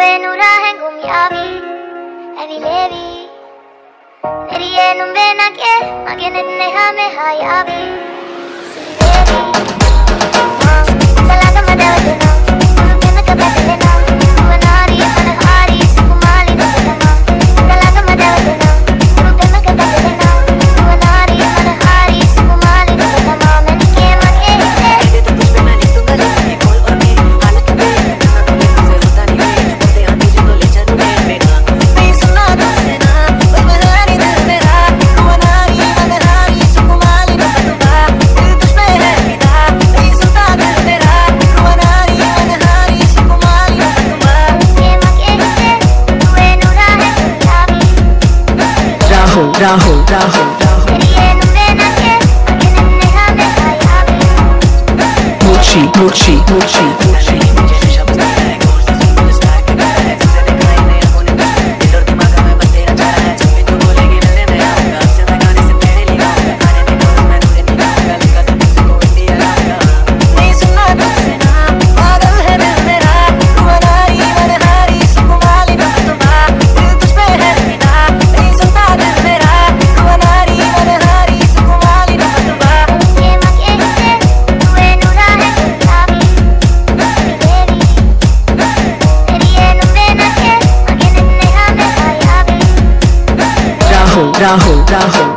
nura hengumiavi evi levi neriye numbena ke magene neha me hayavi silevi salaga madavena nubena ka badalena nubanari anahari sukumali nubena salaga madavena nubena ka badalena nubanari anahari sukumali nubena मैंने के मांगे तेरे तो कुछ भी मैं लिख दूंगा जिंदगी बोल और मेरी हालत में मुझसे होता नहीं है बोलते हैं तुझे तो ले चलूं मेरा नहीं सुना तुझसे ना कोई बहाने दिल मेरा nubanari anahari sukumali nubena दिल तुझ पे है फिदा नहीं सुनता दिल मेरा nubanari anahari sukumali nubena के मांगे तुए नूरा है गुलाबी Rahul नरिये numbena के magene neha me hayavi Muchi नहीं सुनना तुझसे ना पागल है दिल मेरा nubanari anahari sukumali nubena दिल तुझ पे है फिदा नहीं सुनता दिल मेरा nubanari anahari sukumali nubena के मांगे तुए नूरा है गुलाबी देवी नरिये numbena के magene neha me hayavi Rahul